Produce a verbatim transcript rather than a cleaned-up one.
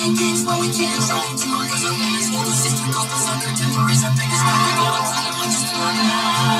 playing games when we can't try to. Cause I'm in this world of system, cause the sucker temper is our biggest problem. I'm just for now.